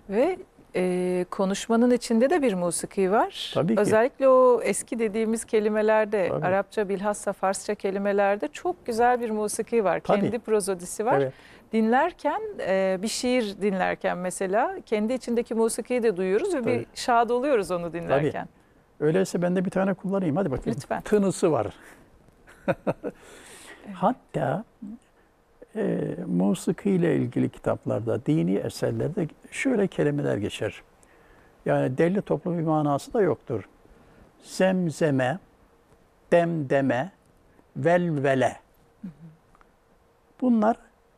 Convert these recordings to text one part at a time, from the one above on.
Ve konuşmanın içinde de bir musiki var. Tabii ki. Özellikle o eski dediğimiz kelimelerde, Tabii. Arapça bilhassa Farsça kelimelerde çok güzel bir musiki var. Tabii. Kendi prozodisi var. Evet. Dinlerken, bir şiir dinlerken mesela kendi içindeki musikiyi de duyuyoruz ve bir şad oluyoruz onu dinlerken. Tabii. Öyleyse ben de bir tane kullanayım. Hadi bakayım. Lütfen. Tınısı var. Hatta musiki ile ilgili kitaplarda, dini eserlerde şöyle kelimeler geçer. Yani derli toplu bir manası da yoktur. Zemzeme, demdeme, velvele. Bunlar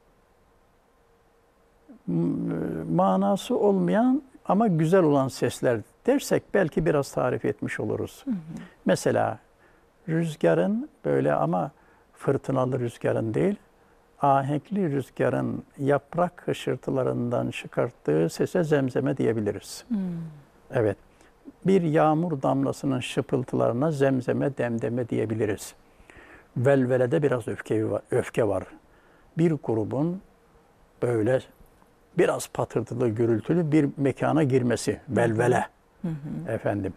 manası olmayan ama güzel olan sesler dersek belki biraz tarif etmiş oluruz. Mesela rüzgarın böyle ama fırtınalı rüzgarın değil, ahenkli rüzgarın yaprak hışırtılarından çıkarttığı sese zemzeme diyebiliriz. Evet. Bir yağmur damlasının şıpıltılarına zemzeme, demdeme diyebiliriz. Velvelede biraz öfke var. Bir grubun böyle biraz patırtılı, gürültülü bir mekana girmesi. Velvele. Efendim.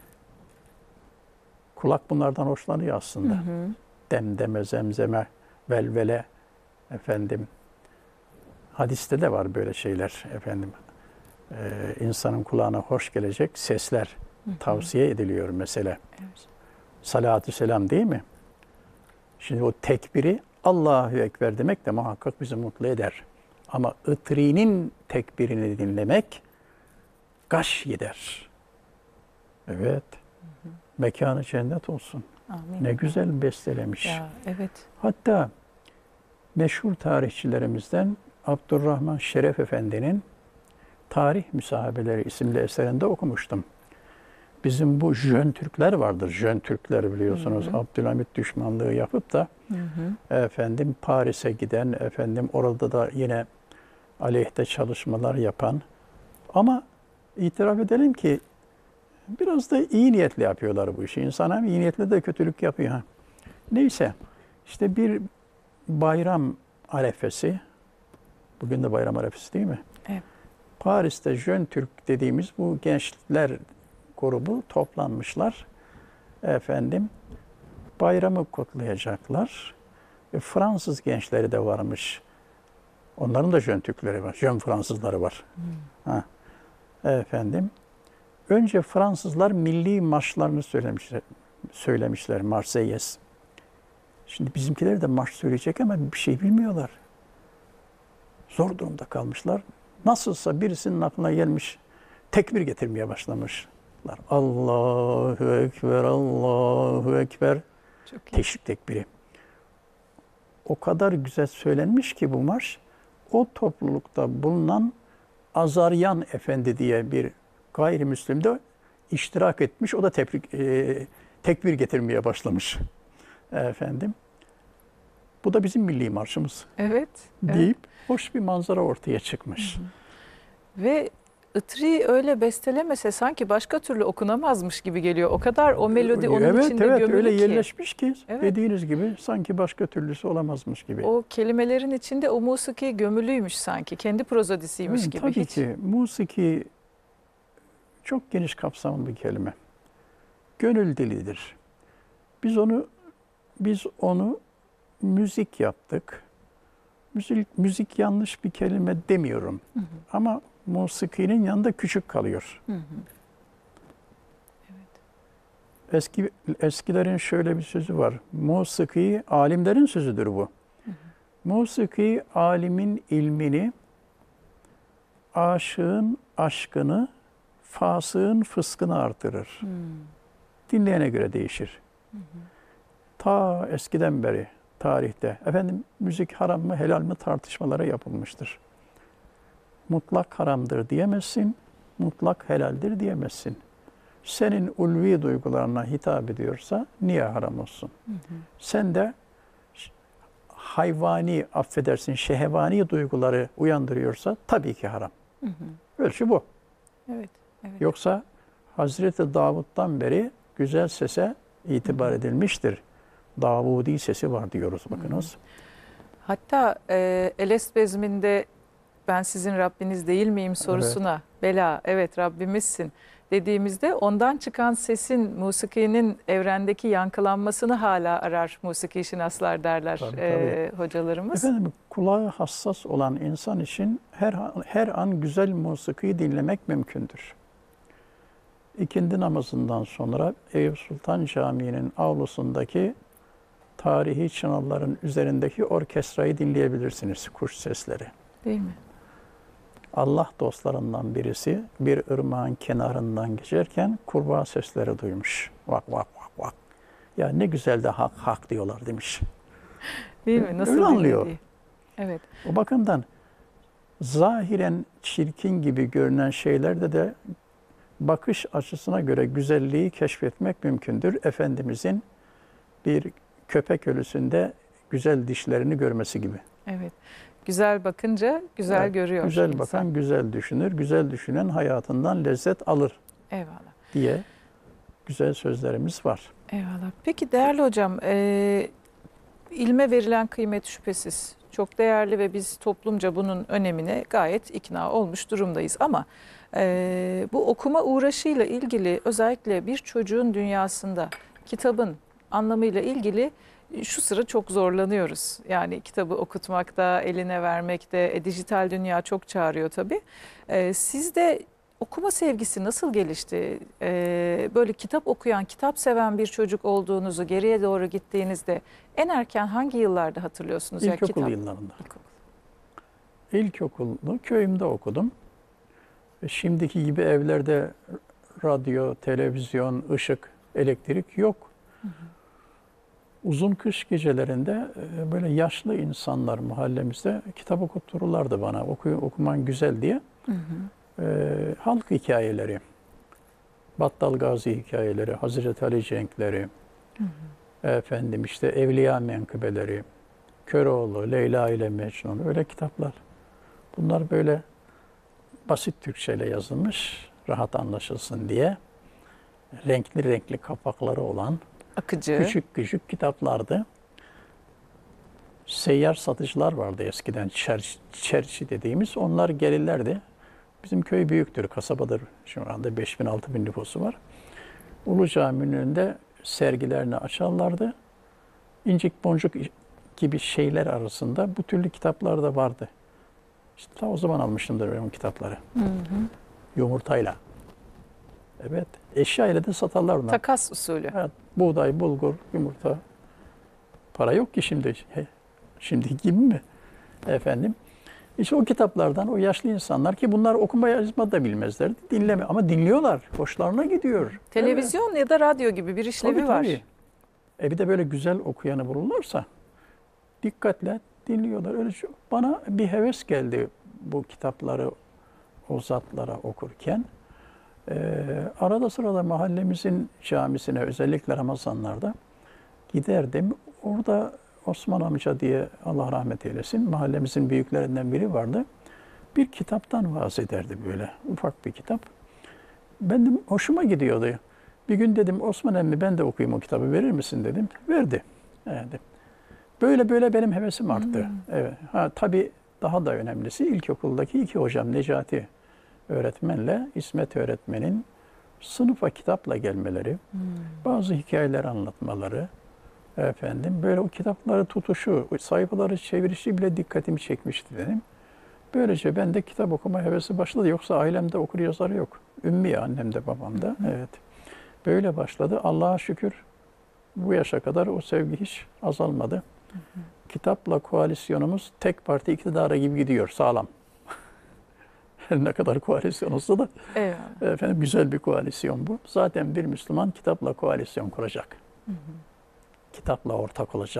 Kulak bunlardan hoşlanıyor aslında. Demdeme, zemzeme, velvele. Efendim. Hadiste de var böyle şeyler. Efendim. İnsanın kulağına hoş gelecek sesler tavsiye ediliyor mesela. Evet. Salatü selam değil mi? Şimdi o tekbiri Allahu Ekber demek de muhakkak bizi mutlu eder. Ama ıtri'nin tekbirini dinlemek gaş gider. Evet. Mekanı cennet olsun. Amin. Ne güzel bestelemiş. Ya, evet. Hatta meşhur tarihçilerimizden Abdurrahman Şeref Efendi'nin Tarih Müsahabeleri isimli eserinde okumuştum. Bizim bu Jön Türkler vardır. Jön Türkler biliyorsunuz Abdülhamit düşmanlığı yapıp da efendim Paris'e giden, efendim orada da yine aleyhte çalışmalar yapan, ama itiraf edelim ki biraz da iyi niyetli yapıyorlar bu işi. İnsan hem iyi niyetli de kötülük yapıyor. Neyse, işte bir bayram arefesi, bugün de bayram arefesi değil mi? Evet. Paris'te Jön Türk dediğimiz bu gençler grubu toplanmışlar. Efendim, bayramı kutlayacaklar. Fransız gençleri de varmış. Onların da Jön Türkleri var, Jön Fransızları var. Efendim, önce Fransızlar milli marşlarını söylemişler, Marseillaise. Şimdi bizimkiler de marş söyleyecek ama bir şey bilmiyorlar. Zor durumda kalmışlar. Nasılsa birisinin aklına gelmiş, tekbir getirmeye başlamışlar. Allahu Ekber, Allahu Ekber. Teşrik tekbiri. O kadar güzel söylenmiş ki bu marş, o toplulukta bulunan Azaryan Efendi diye bir gayrimüslim de iştirak etmiş. O da tekbir getirmeye başlamış. Efendim. Bu da bizim milli marşımız. Evet. Deyip hoş bir manzara ortaya çıkmış. Ve Itri öyle bestelemese sanki başka türlü okunamazmış gibi geliyor. O kadar o melodi onun içinde gömülü öyle ki. yerleşmiş ki dediğiniz gibi sanki başka türlüsü olamazmış gibi. O kelimelerin içinde o musiki gömülüymüş sanki. Kendi prozodisiymiş gibi. Tabii ki musiki çok geniş kapsamlı bir kelime. Gönül dilidir. Biz onu müzik yaptık. Müzik yanlış bir kelime demiyorum. Ama musikinin yanında küçük kalıyor. Evet. Eskilerin şöyle bir sözü var. Musiki alimlerin sözüdür bu. Musiki alimin ilmini, aşığın aşkını, fasığın fıskını artırır. Dinleyene göre değişir. Ta eskiden beri tarihte efendim müzik haram mı helal mi tartışmalara yapılmıştır. Mutlak haramdır diyemezsin, mutlak helaldir diyemezsin. Senin ulvi duygularına hitap ediyorsa niye haram olsun? Sen de hayvani, affedersin, şehvani duyguları uyandırıyorsa tabii ki haram. Ölçü bu. Evet, evet. Yoksa Hazreti Davud'dan beri güzel sese itibar edilmiştir. Davudi sesi var diyoruz bakınız. Hatta Elest bezminde ben sizin Rabbiniz değil miyim sorusuna bela evet Rabbimizsin dediğimizde ondan çıkan sesin, musikinin evrendeki yankılanmasını hala arar musiki şinaslar derler Tabii. hocalarımız. Efendim, kulağı hassas olan insan için her an güzel musikiyi dinlemek mümkündür. İkindi namazından sonra Eyüp Sultan Camii'nin avlusundaki tarihi çınarların üzerindeki orkestrayı dinleyebilirsiniz, kuş sesleri. Değil mi? Allah dostlarından birisi bir ırmağın kenarından geçerken kurbağa sesleri duymuş. Vak vak vak vak. Ya ne güzel de hak hak diyorlar demiş. Değil mi? Nasıl öyle anlıyor. dinlediği. Evet. O bakımdan zahiren çirkin gibi görünen şeylerde de bakış açısına göre güzelliği keşfetmek mümkündür. Efendimizin bir köpek ölüsünde güzel dişlerini görmesi gibi. Evet. Güzel bakınca güzel Evet, görüyor güzel insan. bakan güzel düşünür, güzel düşünen hayatından lezzet alır Eyvallah. diye güzel sözlerimiz var. Eyvallah. Peki değerli hocam, ilme verilen kıymet şüphesiz çok değerli ve biz toplumca bunun önemine gayet ikna olmuş durumdayız. Ama bu okuma uğraşıyla ilgili özellikle bir çocuğun dünyasında kitabın anlamıyla ilgili şu sıra çok zorlanıyoruz. Yani kitabı okutmakta, eline vermekte, dijital dünya çok çağırıyor tabii. Sizde okuma sevgisi nasıl gelişti? Böyle kitap okuyan, kitap seven bir çocuk olduğunuzu geriye doğru gittiğinizde en erken hangi yıllarda hatırlıyorsunuz? İlkokul yıllarında. İlkokulunu köyümde okudum. Şimdiki gibi evlerde radyo, televizyon, ışık, elektrik yok. Hı hı. Uzun kış gecelerinde böyle yaşlı insanlar mahallemizde kitap okuttururlardı bana. Okuman güzel diye. Hı hı. Halk hikayeleri, Battal Gazi hikayeleri, Hazreti Ali cenkleri, Hı hı. efendim işte Evliya menkıbeleri, Köroğlu, Leyla ile Mecnun, öyle kitaplar. Bunlar böyle basit Türkçeyle yazılmış, rahat anlaşılsın diye. Renkli renkli kapakları olan Akıcı. küçük küçük kitaplardı. Seyyar satıcılar vardı eskiden, çerçi dediğimiz. Onlar gelirlerdi. Bizim köy büyüktür, kasabadır. Şu anda 5000-6000 nüfusu var. Ulu Cami'nin önünde sergilerini açarlardı. İncik boncuk gibi şeyler arasında bu türlü kitaplar da vardı. İşte ta o zaman almışımdır ben o kitapları. Hı hı. Yumurtayla. Evet. Eşya ile de satarlar onlar. Takas usulü. Evet. Buğday, bulgur, yumurta. Para yok ki şimdi. Şimdi gibi mi? Efendim. İşte o kitaplardan o yaşlı insanlar ki bunlar okuma yazma da bilmezlerdi. Dinleme ama dinliyorlar. Hoşlarına gidiyor. Televizyon ya da radyo gibi bir işlevi Tabii, var. tabii. Bir de böyle güzel okuyanı bulurlarsa dikkatle dinliyorlar. Öyle bana bir heves geldi bu kitapları o zatlara okurken. Arada sırada mahallemizin camisine özellikle Ramazanlarda giderdim. Orada Osman amca diye Allah rahmet eylesin mahallemizin büyüklerinden biri vardı. Bir kitaptan vaaz ederdi böyle ufak bir kitap. Benim hoşuma gidiyordu. Bir gün dedim Osman emmi ben de okuyayım o kitabı verir misin dedim. Verdi. Evet. Böyle böyle benim hevesim arttı. Evet. Tabii daha da önemlisi ilkokuldaki iki hocam Necati öğretmenle İsmet öğretmenin sınıfa kitapla gelmeleri, bazı hikayeler anlatmaları, efendim böyle o kitapları tutuşu, sayfaları çevirişi bile dikkatimi çekmişti dedim. Böylece ben de kitap okuma hevesi başladı. Yoksa ailemde okur yazarı yok. Ümmi annemde babamda. Evet. Böyle başladı. Allah'a şükür bu yaşa kadar o sevgi hiç azalmadı. Kitapla koalisyonumuz tek parti iktidara gibi gidiyor. Sağlam. Ne kadar koalisyon olsa da efendim güzel bir koalisyon bu. Zaten bir Müslüman kitapla koalisyon kuracak. Hı hı. Kitapla ortak olacak.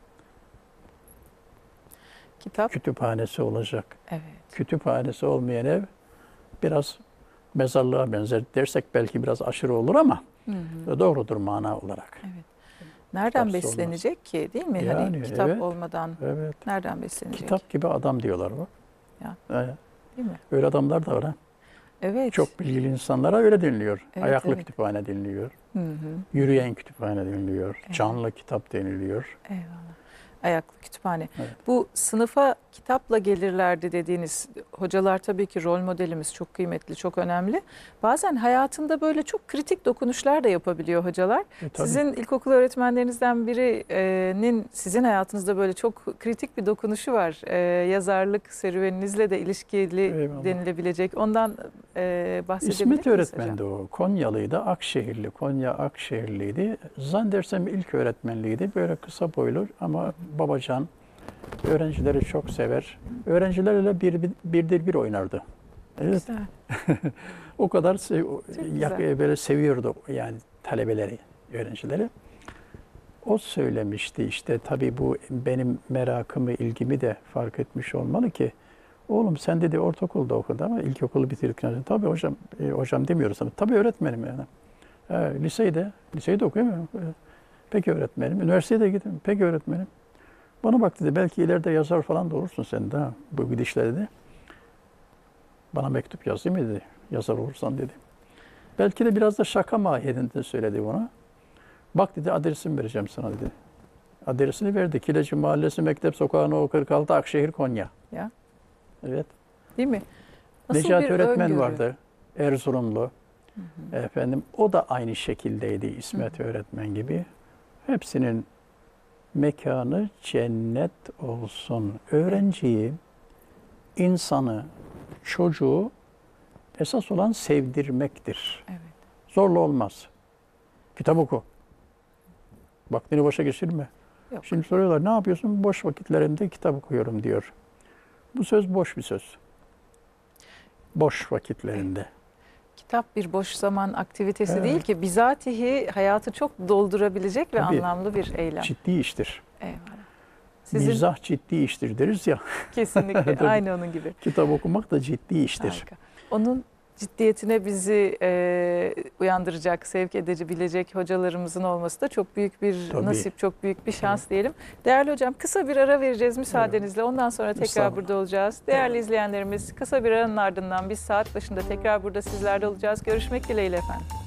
Kitap. Kütüphanesi olacak. Evet. Kütüphanesi olmayan ev biraz mezarlığa benzer dersek belki biraz aşırı olur ama doğrudur mana olarak. Evet. Nereden Kitapsız beslenecek olmaz ki değil mi? Yani, hani kitap evet, olmadan nereden beslenecek? Kitap gibi adam diyorlar bak. Ya. Evet. Değil mi? Öyle adamlar da var ha. Evet. Çok bilgili insanlara öyle deniliyor. Evet, Ayaklı kütüphane deniliyor. Hı hı. Yürüyen kütüphane deniliyor. Evet. Canlı kitap deniliyor. Eyvallah. ayaklı kütüphane. Evet. Bu sınıfa kitapla gelirlerdi dediğiniz hocalar tabii ki rol modelimiz, çok kıymetli, çok önemli. Bazen hayatında böyle çok kritik dokunuşlar da yapabiliyor hocalar. Tabii. Sizin ilkokul öğretmenlerinizden birinin sizin hayatınızda böyle çok kritik bir dokunuşu var. Yazarlık serüveninizle de ilişkili Eyvallah. denilebilecek. Ondan bahsedebilir İsmet miyiz öğretmendi hocam? o. Konyalıydı, Akşehirli. Konya Akşehirliydi. Zannedersem ilk öğretmenliydi. Böyle kısa boylu ama babacan. Öğrencileri çok sever. Öğrencilerle birdir bir oynardı. Evet. Güzel. O kadar güzel. böyle seviyordu yani talebeleri, öğrencileri. O söylemişti işte, tabii bu benim merakımı, ilgimi de fark etmiş olmalı ki, oğlum sen dedi ortaokulda okudu ama ilkokulu bitirdikten sonra tabii hocam, hocam demiyoruz ama tabii öğretmenim yani. Liseyi de okuyamıyorum. Peki öğretmenim. Üniversiteye de gittim. Peki öğretmenim. Bana bak dedi, belki ileride yazar falan da olursun sen de ha, bu gidişle dedi. Bana mektup yazayım mı dedi, yazar olursan dedi. Belki de biraz da şaka mahiyetinde söyledi buna. Bak dedi, adresimi vereceğim sana dedi. Adresini verdi. Kileci Mahallesi, Mektep Sokağı No 46, Akşehir, Konya. Ya. Evet. Değil mi? Nasıl Necati bir öğretmen öngörü? vardı. Erzurumlu. Efendim, o da aynı şekildeydi İsmet öğretmen gibi. Hepsinin mekanı cennet olsun. Öğrenciyi, insanı, çocuğu esas olan sevdirmektir. Evet. Zorla olmaz. Kitap oku. Vaktini boşa geçirme. Yok. Şimdi soruyorlar, ne yapıyorsun? Boş vakitlerimde kitap okuyorum diyor. Bu söz boş bir söz. Boş vakitlerinde. Kitap bir boş zaman aktivitesi Evet. değil ki, bizatihi hayatı çok doldurabilecek ve Tabii. anlamlı bir eylem. Ciddi iştir. Eyvallah. Sizin Mizah ciddi iştir deriz ya. kesinlikle Tabii. aynı onun gibi. Kitap okumak da ciddi iştir. Harika. Onun ciddiyetine bizi uyandıracak, sevk edebilecek hocalarımızın olması da çok büyük bir Tabii. nasip, çok büyük bir şans diyelim. Değerli hocam, kısa bir ara vereceğiz müsaadenizle. Ondan sonra tekrar Estağfurullah. burada olacağız. Değerli izleyenlerimiz, kısa bir aranın ardından biz saat başında tekrar burada sizlerle olacağız. Görüşmek dileğiyle efendim.